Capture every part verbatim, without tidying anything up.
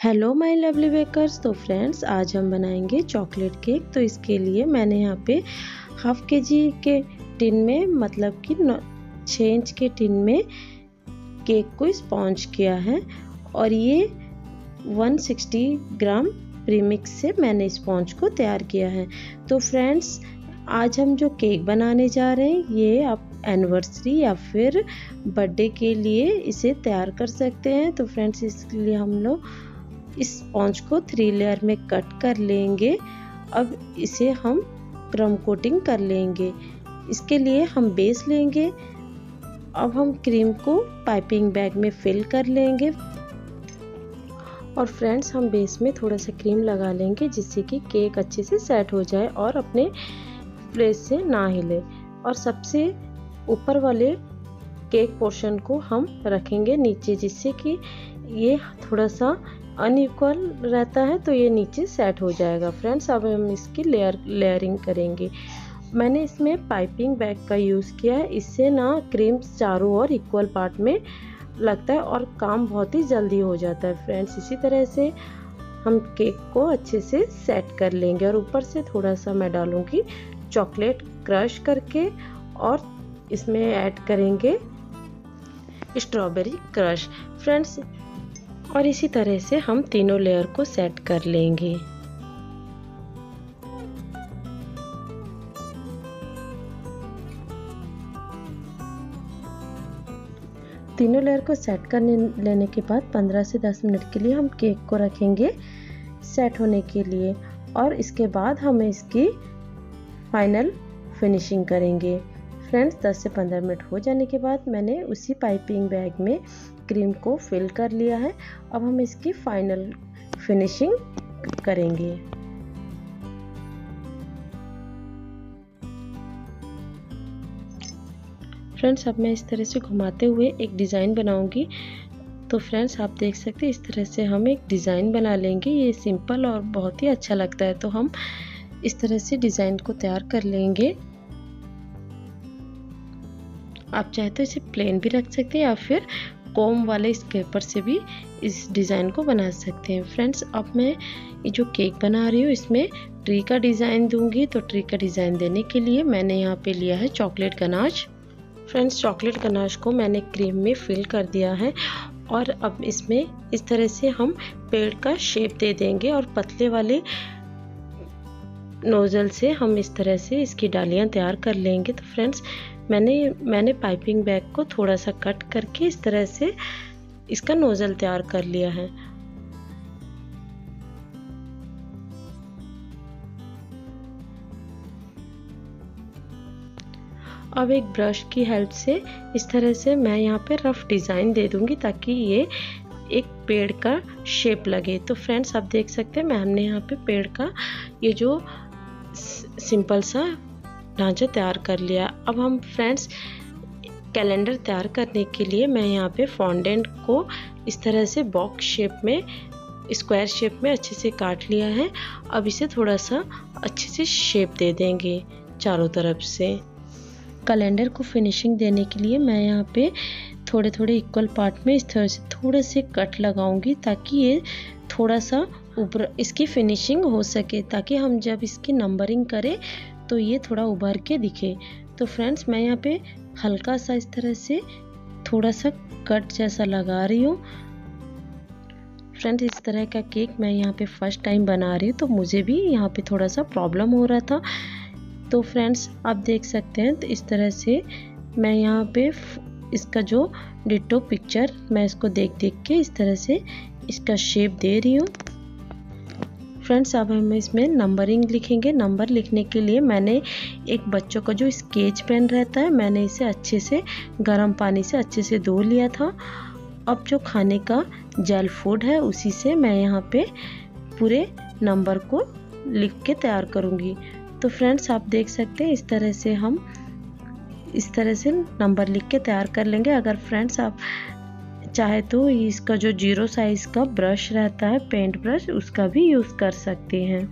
Hello my lovely bakers. तो friends, आज हम बनाएंगे चॉकलेट केक। तो इसके लिए मैंने यहाँ पे हाफ के जी के टिन में, मतलब कि छः इंच के टिन में केक को स्पॉन्ज किया है। और ये एक सौ साठ ग्राम प्रीमिक्स से मैंने स्पॉन्ज को तैयार किया है। तो फ्रेंड्स, आज हम जो केक बनाने जा रहे हैं, ये आप एनिवर्सरी या फिर बर्थडे के लिए इसे तैयार कर सकते हैं। तो फ्रेंड्स, इसके लिए हम लोग इस स्पॉन्ज को थ्री लेयर में कट कर लेंगे। अब इसे हम क्रम कोटिंग कर लेंगे। इसके लिए हम बेस लेंगे। अब हम क्रीम को पाइपिंग बैग में फिल कर लेंगे। और फ्रेंड्स, हम बेस में थोड़ा सा क्रीम लगा लेंगे जिससे कि केक अच्छे से सेट हो जाए और अपने प्लेस से ना हिले। और सबसे ऊपर वाले केक पोर्शन को हम रखेंगे नीचे, जिससे कि ये थोड़ा सा अनइक्वल रहता है तो ये नीचे सेट हो जाएगा। फ्रेंड्स, अब हम इसकी लेयर लेयरिंग करेंगे। मैंने इसमें पाइपिंग बैग का यूज़ किया है। इससे ना क्रीम चारों ओर इक्वल पार्ट में लगता है और काम बहुत ही जल्दी हो जाता है। फ्रेंड्स, इसी तरह से हम केक को अच्छे से सेट कर लेंगे। और ऊपर से थोड़ा सा मैं डालूंगी चॉकलेट क्रश करके, और इसमें ऐड करेंगे स्ट्रॉबेरी क्रश। फ्रेंड्स, और इसी तरह से हम तीनों लेयर को सेट कर लेंगे। तीनों लेयर को सेट करने लेने के बाद पंद्रह से दस मिनट के लिए हम केक को रखेंगे सेट होने के लिए। और इसके बाद हम इसकी फाइनल फिनिशिंग करेंगे। फ्रेंड्स, दस से पंद्रह मिनट हो जाने के बाद मैंने उसी पाइपिंग बैग में क्रीम को फिल कर लिया है। अब हम इसकी फाइनल फिनिशिंग करेंगे। फ्रेंड्स, अब मैं इस तरह से घुमाते हुए एक डिज़ाइन बनाऊंगी। तो फ्रेंड्स, आप देख सकते हैं इस तरह से हम एक डिज़ाइन बना लेंगे। ये सिंपल और बहुत ही अच्छा लगता है। तो हम इस तरह से डिज़ाइन को तैयार कर लेंगे। आप चाहे तो इसे प्लेन भी रख सकते हैं या फिर कोम वाले स्केपर से भी इस डिज़ाइन को बना सकते हैं। फ्रेंड्स, अब मैं ये जो केक बना रही हूँ इसमें ट्री का डिज़ाइन दूंगी। तो ट्री का डिज़ाइन देने के लिए मैंने यहाँ पे लिया है chocolate ganache. Friends, chocolate ganache को मैंने क्रीम में फिल कर दिया है। और अब इसमें इस तरह से हम पेड़ का शेप दे देंगे। और पतले वाले नोजल से हम इस तरह से इसकी डालियाँ तैयार कर लेंगे। तो फ्रेंड्स, मैंने मैंने पाइपिंग बैग को थोड़ा सा कट करके इस तरह से इसका नोजल तैयार कर लिया है। अब एक ब्रश की हेल्प से इस तरह से मैं यहाँ पे रफ डिज़ाइन दे दूंगी ताकि ये एक पेड़ का शेप लगे। तो फ्रेंड्स, आप देख सकते हैं मैं हमने यहाँ पे पेड़ का ये जो सिंपल सा ढांचा तैयार कर लिया। अब हम फ्रेंड्स कैलेंडर तैयार करने के लिए मैं यहाँ पे फॉन्डेंट को इस तरह से बॉक्स शेप में, स्क्वायर शेप में अच्छे से काट लिया है। अब इसे थोड़ा सा अच्छे से शेप दे देंगे चारों तरफ से। कैलेंडर को फिनिशिंग देने के लिए मैं यहाँ पे थोड़े थोड़े इक्वल पार्ट में इस तरह से थोड़े से कट लगाऊंगी ताकि ये थोड़ा सा ऊपर इसकी फिनिशिंग हो सके, ताकि हम जब इसकी नंबरिंग करें तो ये थोड़ा उभर के दिखे। तो फ्रेंड्स, मैं यहाँ पे हल्का सा इस तरह से थोड़ा सा कट जैसा लगा रही हूँ। फ्रेंड्स, इस तरह का केक मैं यहाँ पे फर्स्ट टाइम बना रही हूँ तो मुझे भी यहाँ पे थोड़ा सा प्रॉब्लम हो रहा था। तो फ्रेंड्स, आप देख सकते हैं तो इस तरह से मैं यहाँ पे इसका जो डिटो पिक्चर मैं इसको देख देख के इस तरह से इसका शेप दे रही हूँ। फ्रेंड्स, अब हम इसमें नंबरिंग लिखेंगे। नंबर लिखने के लिए मैंने एक बच्चों का जो स्केच पेन रहता है, मैंने इसे अच्छे से गर्म पानी से अच्छे से धो लिया था। अब जो खाने का जेल फूड है उसी से मैं यहाँ पे पूरे नंबर को लिख के तैयार करूँगी। तो फ्रेंड्स, आप देख सकते हैं इस तरह से हम इस तरह से नंबर लिख के तैयार कर लेंगे। अगर फ्रेंड्स आप चाहे तो इसका जो जीरो साइज का ब्रश रहता है, पेंट ब्रश, उसका भी यूज़ कर सकते हैं।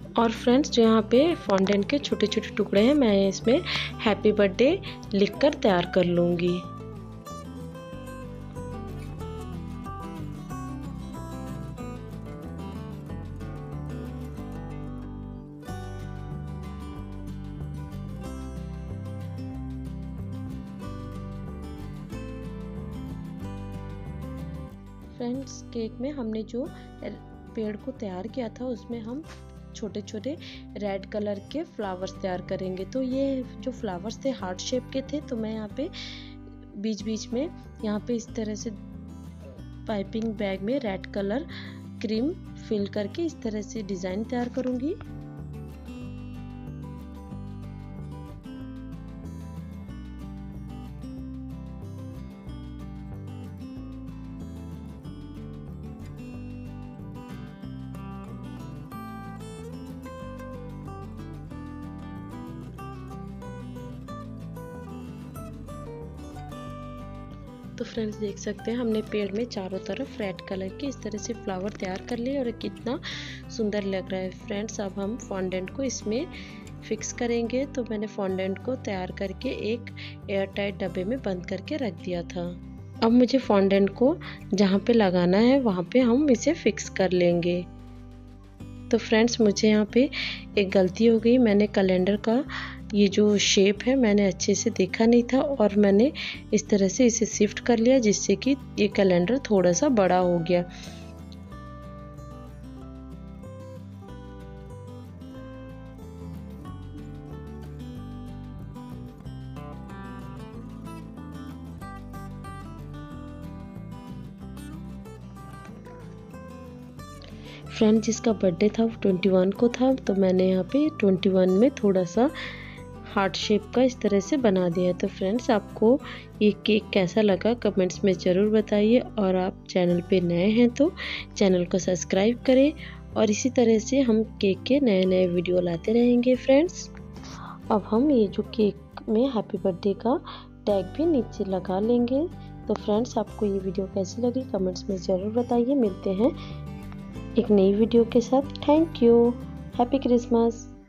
और फ्रेंड्स जो यहाँ पे फॉन्डेंट के छोटे छोटे टुकड़े हैं, मैं इसमें हैप्पी बर्थडे लिखकर तैयार कर लूँगी। फ्रेंड्स केक में हमने जो पेड़ को तैयार किया था उसमें हम छोटे छोटे रेड कलर के फ्लावर्स तैयार करेंगे। तो ये जो फ्लावर्स थे हार्ट शेप के थे, तो मैं यहाँ पे बीच बीच में यहाँ पे इस तरह से पाइपिंग बैग में रेड कलर क्रीम फिल करके इस तरह से डिज़ाइन तैयार करूँगी। तो फ्रेंड्स देख सकते हैं हमने पेड़ में चारों तरफ रेड कलर के इस तरह से फ्लावर तैयार कर लिए और कितना सुंदर लग रहा है। फ्रेंड्स अब हम फॉन्डेंट को इसमें फिक्स करेंगे। तो मैंने फॉन्डेंट को तैयार करके एक एयर टाइट डब्बे में बंद करके रख दिया था। अब मुझे फॉन्डेंट को जहाँ पे लगाना है वहाँ पे हम इसे फिक्स कर लेंगे। तो फ्रेंड्स मुझे यहाँ पे एक गलती हो गई, मैंने कैलेंडर का ये जो शेप है मैंने अच्छे से देखा नहीं था और मैंने इस तरह से इसे शिफ्ट कर लिया जिससे कि ये कैलेंडर थोड़ा सा बड़ा हो गया। फ्रेंड जिसका बर्थडे था वो इक्कीस को था, तो मैंने यहाँ पे इक्कीस में थोड़ा सा हार्ट शेप का इस तरह से बना दिया। तो फ्रेंड्स आपको ये केक कैसा लगा कमेंट्स में ज़रूर बताइए और आप चैनल पे नए हैं तो चैनल को सब्सक्राइब करें और इसी तरह से हम केक के नए नए वीडियो लाते रहेंगे। फ्रेंड्स अब हम ये जो केक में हैप्पी बर्थडे का टैग भी नीचे लगा लेंगे। तो फ्रेंड्स आपको ये वीडियो कैसी लगी कमेंट्स में ज़रूर बताइए। मिलते हैं एक नई वीडियो के साथ। Thank you. Happy Christmas.